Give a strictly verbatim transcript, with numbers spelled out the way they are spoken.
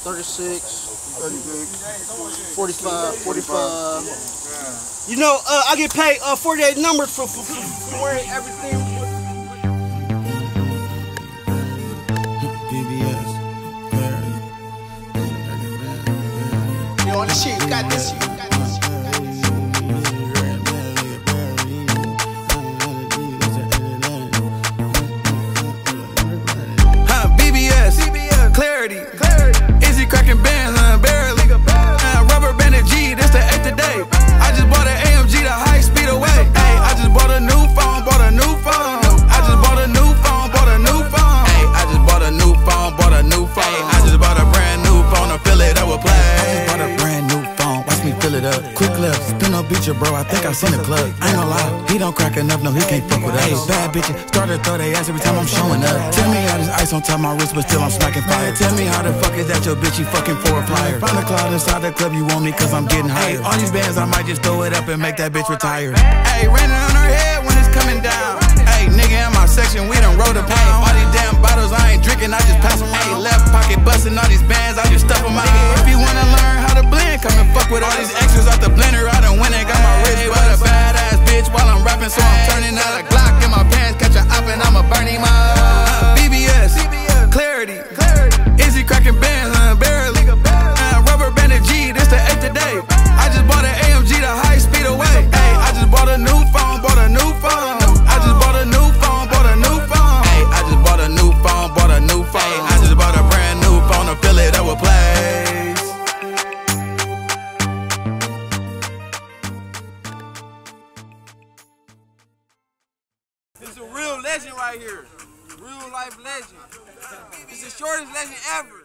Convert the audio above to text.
thirty-six, forty-five, forty-five. You know, uh, I get paid uh, forty-eight numbers for, for, for wearing everything. B B S. You know, this shit, you got this shit. Clarity. Clarity. Is he cracking bands? Uh, barely. Uh, rubber banded G, this the eighth today. I just bought an A M G the high speed away. Hey, I just bought a new phone, bought a new phone. I just bought a new phone, bought a new phone. Hey, I just bought a new phone, bought a new phone. I just bought a brand new phone to fill it up with play. I just bought a brand new phone, watch me fill it up. Quick lips, spin up beat you, bro. I think I seen the club. I ain't gonna lie, he don't crack enough, no, he can't fuck with us. Hey, bad bitches, start to throw they ass every time I'm showing up. Tell me how this ice on top my wrist, but still I'm smacking fire. Tell me how the fuck is that your bitch, you fucking for a flyer. Find a cloud inside the club, you want me cause I'm getting higher. All these bands, I might just throw it up and make that bitch retire. Hey, raining on her head when it's coming down. Hey, nigga in my section, we done rode a pound. All these damn bottles, I ain't drinking, I just pass them out. Left pocket busting all these bands, I just stuff them out. If you wanna learn how to blend, come and fuck with all these extras out the blender. I done went and got my wrist, but a badass bitch while I'm rapping, so I'm turning out a Glock in my pants, catch a op and I'ma burn him up. B B S, clarity. Is he cracking bands? Uh, barely. Uh, rubber banded G, this the eighth today. I just bought an A M G the high speed away. Hey, I just bought a new phone, bought a new phone. I just bought a new phone, bought a new phone. Hey, I just bought a new phone, bought a new phone. I just bought a brand new phone to fill it up with plays. This is a real legend right here. Real life legend. It's the shortest legend ever.